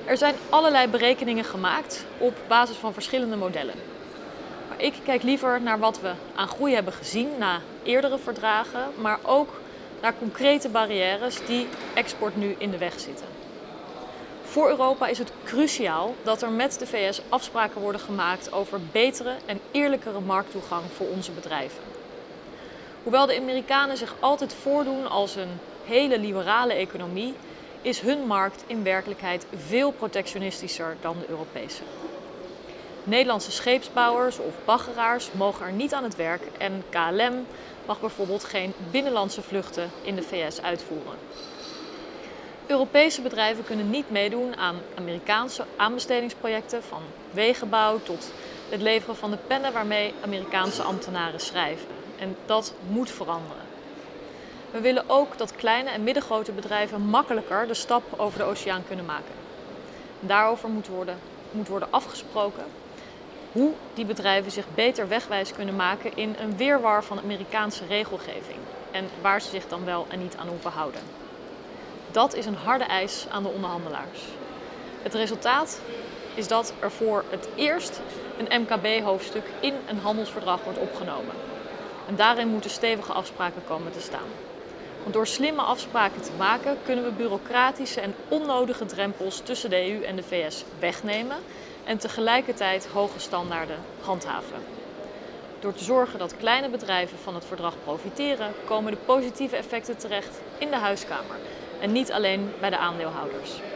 Er zijn allerlei berekeningen gemaakt op basis van verschillende modellen. Maar ik kijk liever naar wat we aan groei hebben gezien na eerdere verdragen, maar ook naar concrete barrières die export nu in de weg zitten. Voor Europa is het cruciaal dat er met de VS afspraken worden gemaakt over betere en eerlijkere markttoegang voor onze bedrijven. Hoewel de Amerikanen zich altijd voordoen als een hele liberale economie, is hun markt in werkelijkheid veel protectionistischer dan de Europese. Nederlandse scheepsbouwers of baggeraars mogen er niet aan het werk en KLM mag bijvoorbeeld geen binnenlandse vluchten in de VS uitvoeren. Europese bedrijven kunnen niet meedoen aan Amerikaanse aanbestedingsprojecten, van wegenbouw tot het leveren van de pennen waarmee Amerikaanse ambtenaren schrijven. En dat moet veranderen. We willen ook dat kleine en middengrote bedrijven makkelijker de stap over de oceaan kunnen maken. Daarover moet worden afgesproken hoe die bedrijven zich beter wegwijs kunnen maken in een wirwar van Amerikaanse regelgeving en waar ze zich dan wel en niet aan hoeven houden. Dat is een harde eis aan de onderhandelaars. Het resultaat is dat er voor het eerst een MKB-hoofdstuk in een handelsverdrag wordt opgenomen. En daarin moeten stevige afspraken komen te staan. Want door slimme afspraken te maken kunnen we bureaucratische en onnodige drempels tussen de EU en de VS wegnemen en tegelijkertijd hoge standaarden handhaven. Door te zorgen dat kleine bedrijven van het verdrag profiteren, komen de positieve effecten terecht in de huiskamer en niet alleen bij de aandeelhouders.